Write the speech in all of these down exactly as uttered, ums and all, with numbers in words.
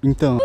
Então.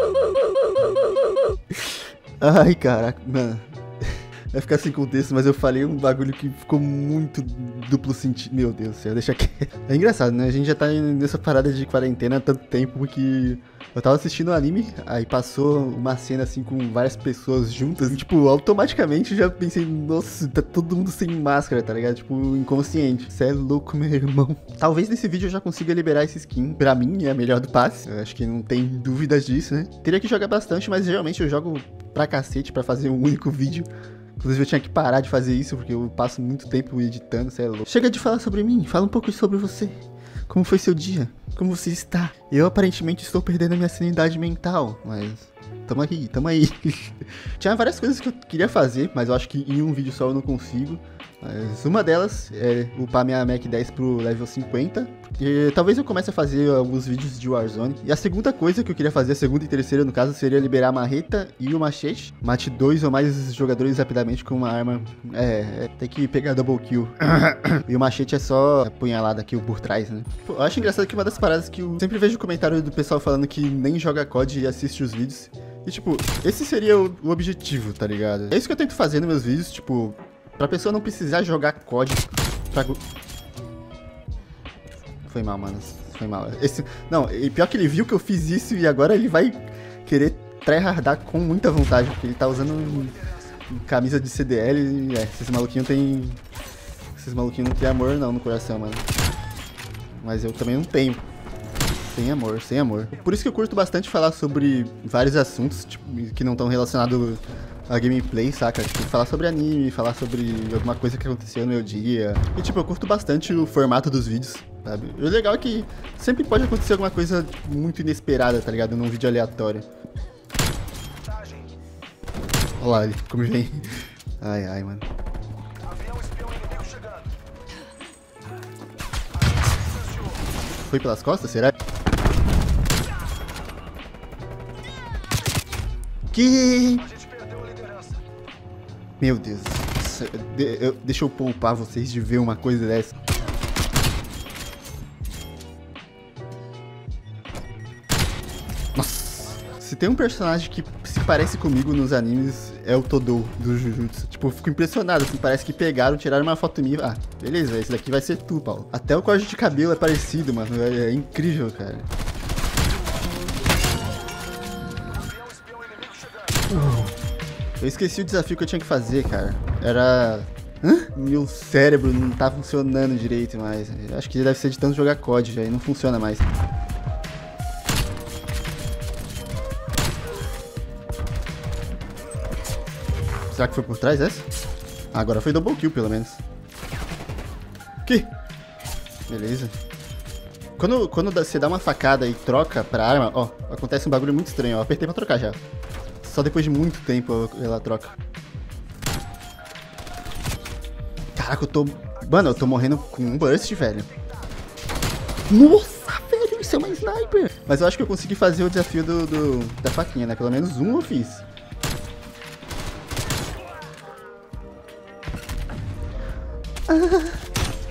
Ai, caraca, mano. Vai ficar sem contexto, mas eu falei um bagulho que ficou muito duplo sentido. Meu Deus do céu, deixa quieto. É engraçado, né? A gente já tá nessa parada de quarentena há tanto tempo que eu tava assistindo um anime, aí passou uma cena assim com várias pessoas juntas, e, tipo, automaticamente já pensei, nossa, tá todo mundo sem máscara, tá ligado? Tipo, inconsciente. Cê é louco, meu irmão. Talvez nesse vídeo eu já consiga liberar esse skin. Pra mim, é a melhor do passe. Eu acho que não tem dúvidas disso, né? Teria que jogar bastante, mas geralmente eu jogo pra cacete pra fazer um único vídeo. Inclusive eu tinha que parar de fazer isso, porque eu passo muito tempo editando, cê é louco. Chega de falar sobre mim, fala um pouco sobre você. Como foi seu dia? Como você está? Eu aparentemente estou perdendo a minha sanidade mental, mas tamo aí, tamo aí. Tinha várias coisas que eu queria fazer, mas eu acho que em um vídeo só eu não consigo. Mas uma delas é upar minha Mac dez pro level cinquenta, porque talvez eu comece a fazer alguns vídeos de Warzone. E a segunda coisa que eu queria fazer, a segunda e terceira no caso, seria liberar a marreta e o machete. Mate dois ou mais jogadores rapidamente com uma arma. É, é tem que pegar double kill. E o machete é só apunhalada aqui por trás, né? Pô, eu acho engraçado que uma das paradas que eu sempre vejo comentário do pessoal falando que nem joga C O D e assiste os vídeos. E tipo, esse seria o, o objetivo, tá ligado? É isso que eu tento fazer nos meus vídeos, tipo... Pra pessoa não precisar jogar C O D pra... Foi mal, mano. Foi mal. Esse... Não, e pior que ele viu que eu fiz isso e agora ele vai querer tryhardar com muita vontade, porque ele tá usando um... camisa de C D L e... É, esses maluquinhos tem... Esses maluquinhos não tem amor não no coração, mano. Mas eu também não tenho. Sem amor, sem amor. Por isso que eu curto bastante falar sobre vários assuntos, tipo, que não estão relacionados... a gameplay, saca? Tipo, falar sobre anime, falar sobre alguma coisa que aconteceu no meu dia. E, tipo, eu curto bastante o formato dos vídeos, sabe? O legal é que sempre pode acontecer alguma coisa muito inesperada, tá ligado? Num vídeo aleatório. Olha lá ele, como vem. Ai, ai, mano. Foi pelas costas, será? Que... Meu Deus, de, eu, deixa eu poupar vocês de ver uma coisa dessa. Nossa, se tem um personagem que se parece comigo nos animes, é o Todou, do Jujutsu. Tipo, eu fico impressionado, assim, parece que pegaram, tiraram uma foto minha. Ah, beleza, esse daqui vai ser tu, Paulo. Até o corte de cabelo é parecido, mano, é, é incrível, cara. Uh. Eu esqueci o desafio que eu tinha que fazer, cara. Era... Hã? Meu cérebro não tá funcionando direito mais. Eu acho que deve ser de tanto jogar C O D já, e não funciona mais. Será que foi por trás essa? Ah, agora foi double kill, pelo menos. Que? Beleza. Quando, quando você dá uma facada e troca pra arma, ó, acontece um bagulho muito estranho, ó. Apertei pra trocar já. Só depois de muito tempo ela troca. Caraca, eu tô... Mano, eu tô morrendo com um burst, velho. Nossa, velho, isso é uma sniper. Mas eu acho que eu consegui fazer o desafio do, do, da faquinha, né? Pelo menos um eu fiz. Ah.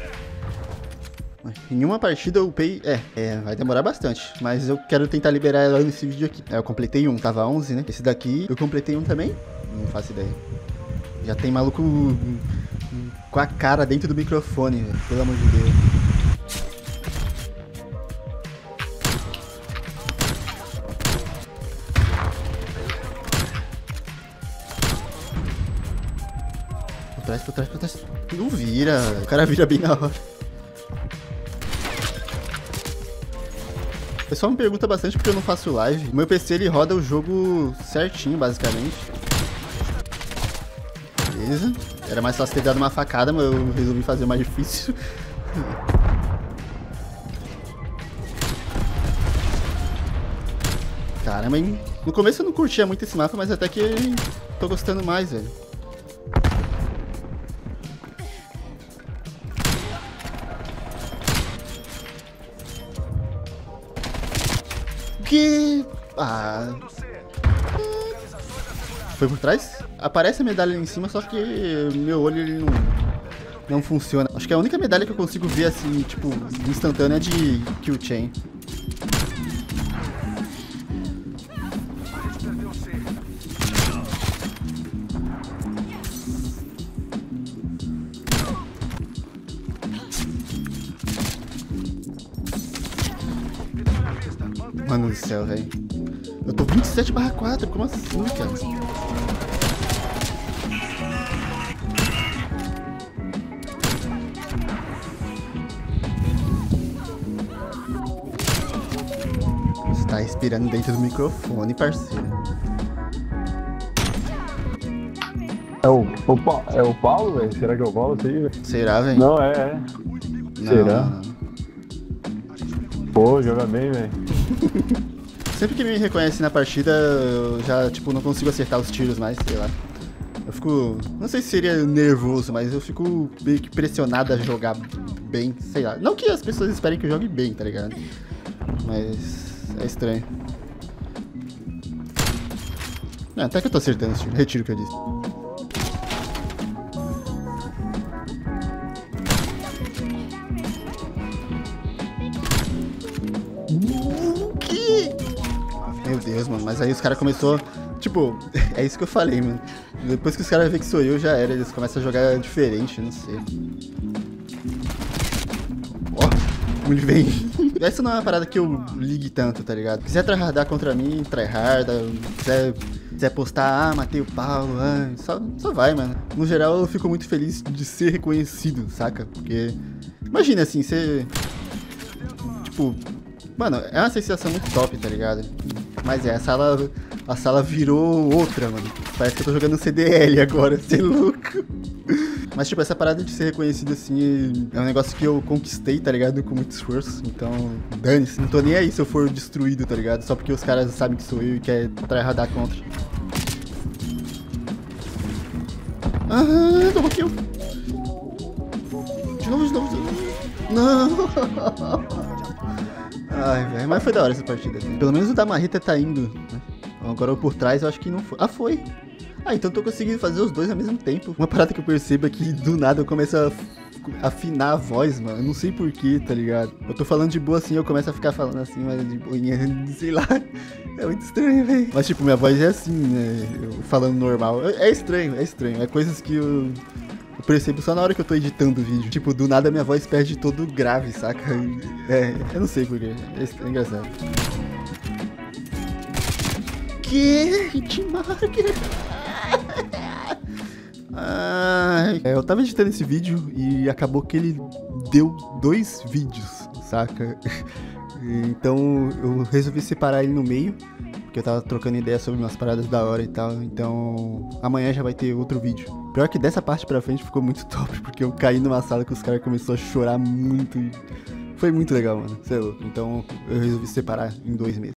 Em uma partida eu upei... É, é, vai demorar bastante. Mas eu quero tentar liberar ela nesse vídeo aqui. É, eu completei um, tava onze, né? Esse daqui, eu completei um também? Não faço ideia. Já tem maluco com a cara dentro do microfone, velho. Pelo amor de Deus. Por trás, por trás, por trás. Não vira. O cara vira bem na hora. O pessoal me pergunta bastante porque eu não faço live. O meu P C, ele roda o jogo certinho, basicamente. Beleza. Era mais fácil ter dado uma facada, mas eu resolvi fazer mais difícil. Caramba, hein? No começo eu não curtia muito esse mapa, mas até que tô gostando mais, velho. Que... Ah... Foi por trás? Aparece a medalha ali em cima, só que meu olho ele não, não funciona. Acho que a única medalha que eu consigo ver assim, tipo, instantânea é de kill chain. Mano do céu, velho. Eu tô vinte e sete barra quatro, como assim, cara? Você tá respirando dentro do microfone, parceiro. É o, o, Pa- é o Paulo, velho? Será que é o Paulo isso aí, velho? Será, velho? Não, é, é. Não, Será? não, não. Pô, joga bem, velho. Sempre que me reconhece na partida, eu já, tipo, não consigo acertar os tiros mais, sei lá. Eu fico... Não sei se seria nervoso, mas eu fico meio que pressionado a jogar bem, sei lá. Não que as pessoas esperem que eu jogue bem, tá ligado? Mas... é estranho. Não, até que eu tô acertando os tiros. Retiro o que eu disse. Que? Meu Deus, mano, mas aí os caras começou, tipo, é isso que eu falei, mano. Depois que os caras veem que sou eu, já era, eles começam a jogar diferente, não sei. Ó, ele vem. Essa não é uma parada que eu ligue tanto, tá ligado? Quiser tryhardar contra mim, tryharda. Quiser, quiser postar, ah, matei o Paulo, ah, só, só vai, mano. No geral, eu fico muito feliz de ser reconhecido, saca? Porque, imagina assim, você... Tipo... Mano, é uma sensação muito top, tá ligado? Mas é, a sala, a sala virou outra, mano. Parece que eu tô jogando C D L agora, você é louco. Mas, tipo, essa parada de ser reconhecido, assim, é um negócio que eu conquistei, tá ligado? Com muito esforço. Então, dane-se. Não tô nem aí se eu for destruído, tá ligado? Só porque os caras sabem que sou eu e quer tryhardar contra. Ah, double kill. De novo, de novo, de novo. Não! Ai, velho, mas foi da hora essa partida. Né? Pelo menos o da Marreta tá indo, né? Agora o por trás eu acho que não foi. Ah, foi! Ah, então eu tô conseguindo fazer os dois ao mesmo tempo. Uma parada que eu percebo é que do nada eu começo a afinar a voz, mano. Eu não sei porquê, tá ligado? Eu tô falando de boa assim, eu começo a ficar falando assim, mas de boinha, sei lá. É muito estranho, velho. Mas tipo, minha voz é assim, né? Eu falando normal. É estranho, é estranho. É coisas que eu... Eu percebo só na hora que eu tô editando o vídeo. Tipo, do nada minha voz perde todo grave, saca? É, eu não sei porquê. É, é engraçado. Que? Hitmarker? Ai, eu tava editando esse vídeo e acabou que ele deu dois vídeos, saca? Então eu resolvi separar ele no meio. Porque eu tava trocando ideia sobre umas paradas da hora e tal. Então amanhã já vai ter outro vídeo. Pior que dessa parte pra frente ficou muito top. Porque eu caí numa sala que os caras começaram a chorar muito. E foi muito legal, mano. Sei lá. Então eu resolvi separar em dois meses.